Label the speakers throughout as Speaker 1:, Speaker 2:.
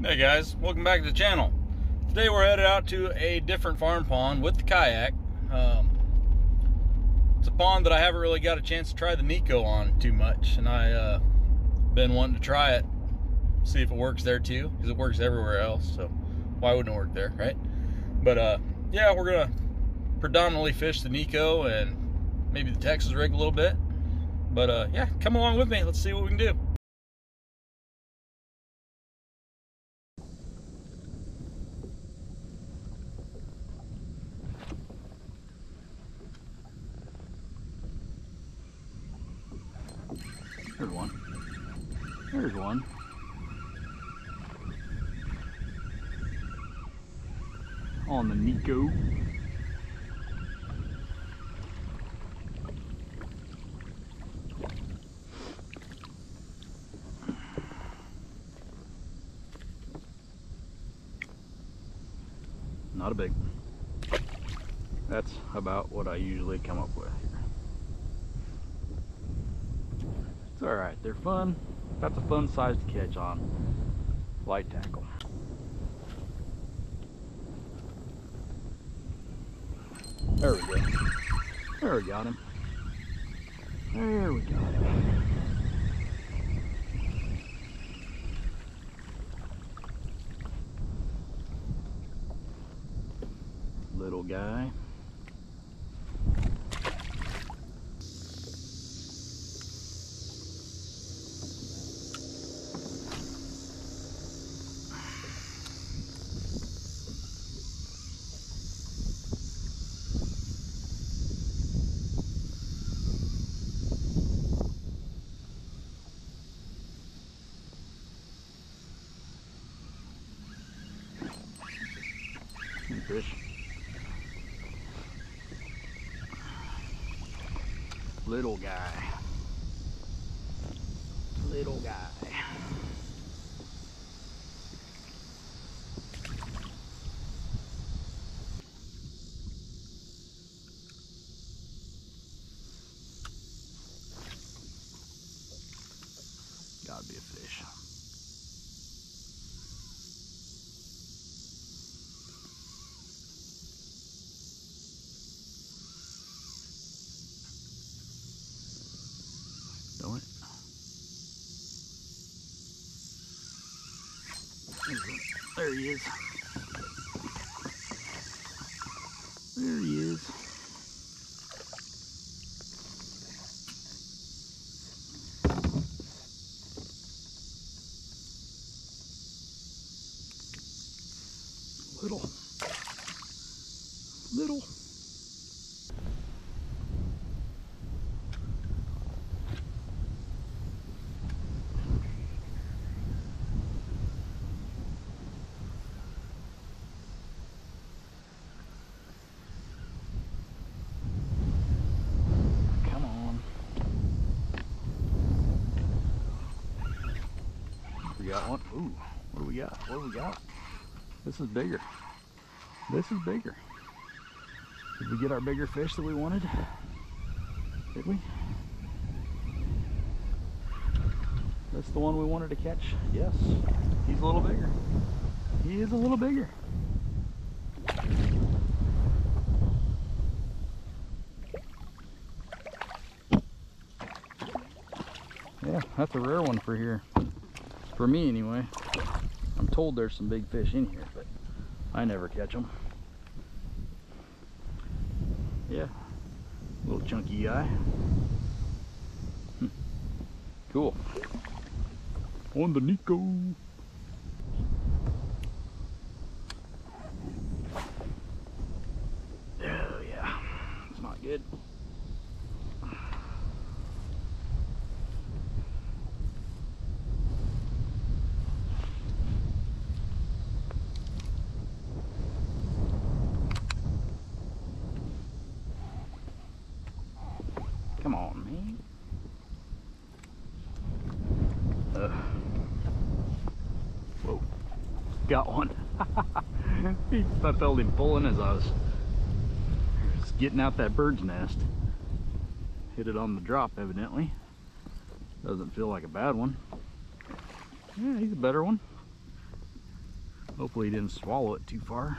Speaker 1: Hey guys, welcome back to the channel. Today we're headed out to a different farm pond with the kayak. It's a pond that I haven't really got a chance to try the Nico on too much, and I been wanting to try it, see if it works there too, because it works everywhere else, so why wouldn't it work there, right? But yeah, we're gonna predominantly fish the Nico and maybe the Texas rig a little bit. But yeah, come along with me, let's see what we can do. There's one. There's one. On the Nico. Not a big one. That's about what I usually come up with here. It's alright, they're fun. That's a fun size to catch on light tackle. There we go. There we got him. There we got him. Little guy. Fish. Little guy. Little guy. Gotta be a fish. Don't it? There he is. There he is. Little. We got one. Ooh, what do we got? What do we got? This is bigger. This is bigger. Did we get our bigger fish that we wanted? Did we? That's the one we wanted to catch? Yes. He's a little bigger. He is a little bigger. Yeah, that's a rare one for here. For me anyway. I'm told there's some big fish in here, but I never catch them. Yeah, little chunky guy. Cool. On the Nico. Oh yeah, it's not good. Come on, man. Whoa. Got one. I felt him pulling as I was getting out that bird's nest. Hit it on the drop, evidently. Doesn't feel like a bad one. Yeah, he's a better one. Hopefully he didn't swallow it too far.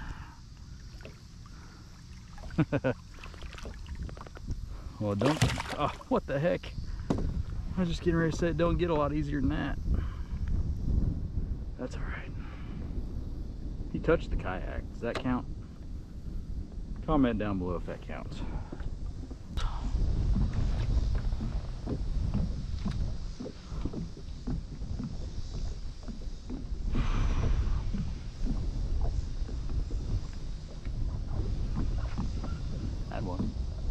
Speaker 1: Well, don't. Oh, what the heck? I was just getting ready to say it don't get a lot easier than that. That's all right. He touched the kayak. Does that count? Comment down below if that counts. Had one.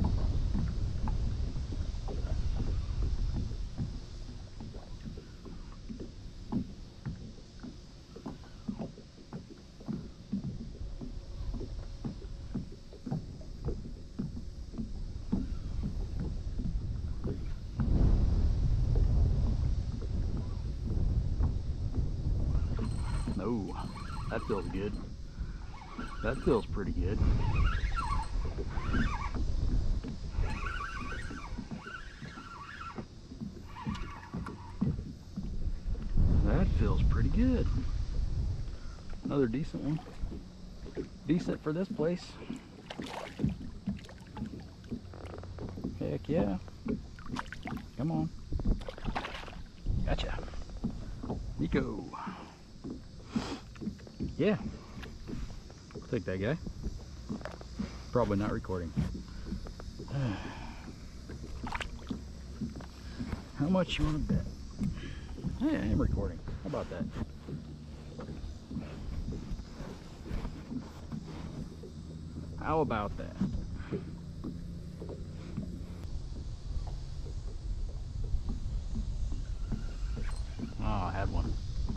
Speaker 1: Oh, that feels good. That feels pretty good. That feels pretty good. Another decent one. Decent for this place. Heck yeah. Come on. Gotcha. Nico. Yeah. I'll take that guy. Probably not recording. How much you want to bet? Hey, I am recording. How about that? How about that? Oh, I had one.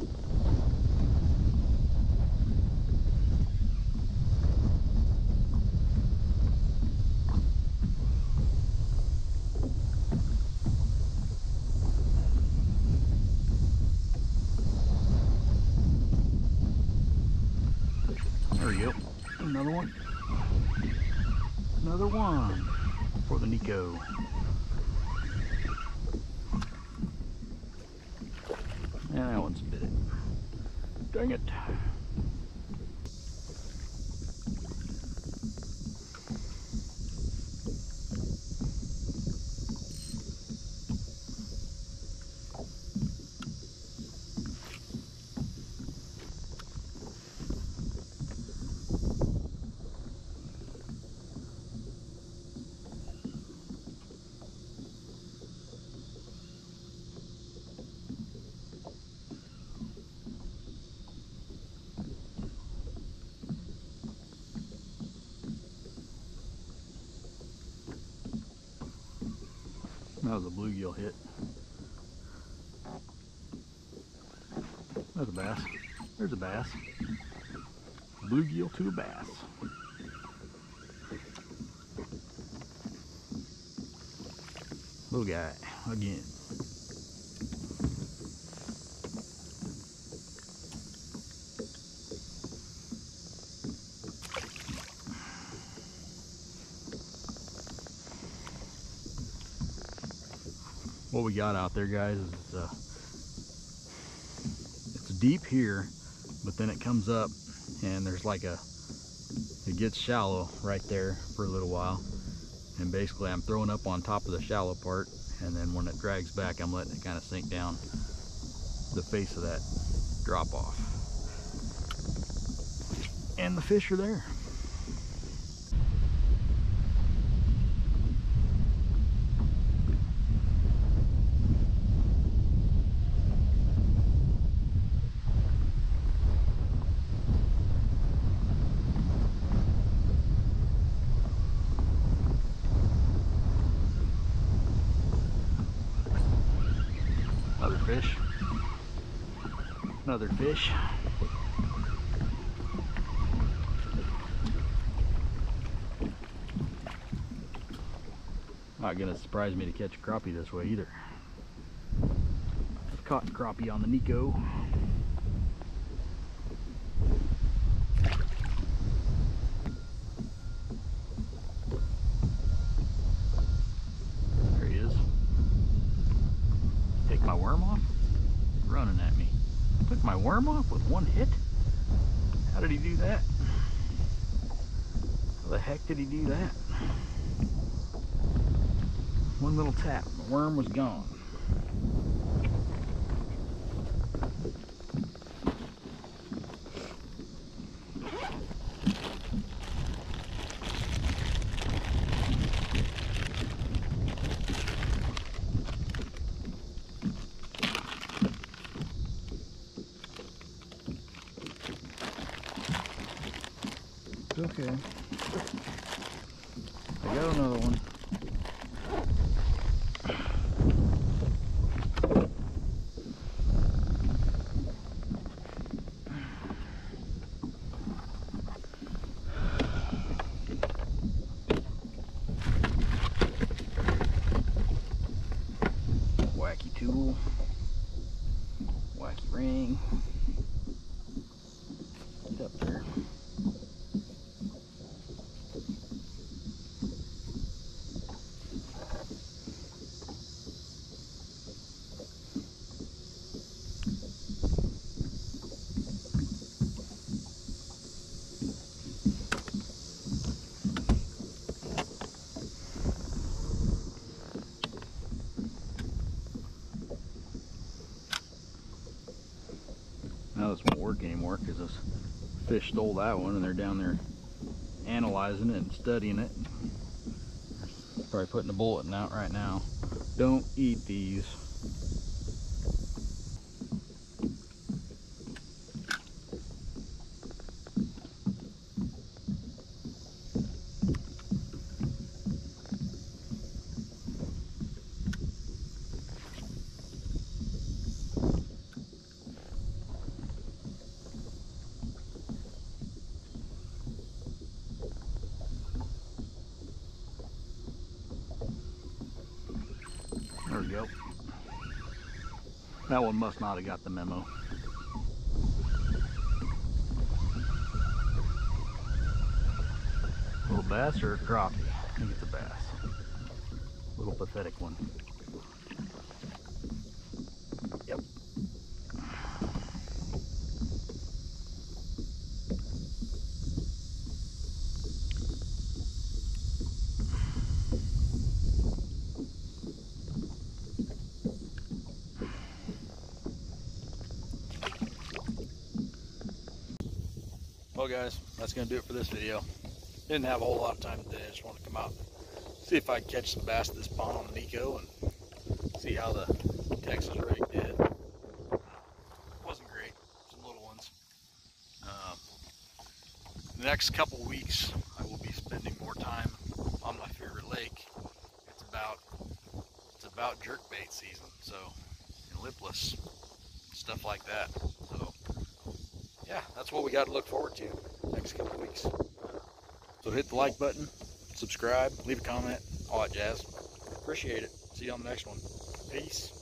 Speaker 1: There we go. Another one. Another one for the Nico. And that one's bit it. Dang it. That was a bluegill hit. There's a bass. There's a bass. Bluegill to a bass. Little guy again. What we got out there, guys, is it's deep here, but then it comes up and there's like it gets shallow right there for a little while, and basically I'm throwing up on top of the shallow part, and then when it drags back I'm letting it kind of sink down the face of that drop off, and the fish are there. Another fish. Another fish. Not gonna surprise me to catch a crappie this way either. I've caught crappie on the Nico. There he is. Take my worm off? Running at me. Took my worm off with one hit? How did he do that? How the heck did he do that? One little tap, the worm was gone. Okay. I got another one. Wacky tool. Wacky ring. Get up there. Now this won't work anymore because this fish stole that one and they're down there analyzing it and studying it. Probably putting a bulletin out right now. Don't eat these. There we go. That one must not have got the memo. Little bass or a crappie? I think it's a bass. Little pathetic one. Yep. Well guys, that's going to do it for this video. Didn't have a whole lot of time today. I just wanted to come out and see if I could catch some bass at this pond on the Nico and see how the Texas rig did. Wasn't great, some little ones. The next couple weeks I will be spending more time on my favorite lake. It's about jerkbait season, so lipless, stuff like that. So yeah, that's what we got to look forward to next couple weeks. So hit the like button, subscribe, leave a comment, all that jazz. Appreciate it. See you on the next one. Peace.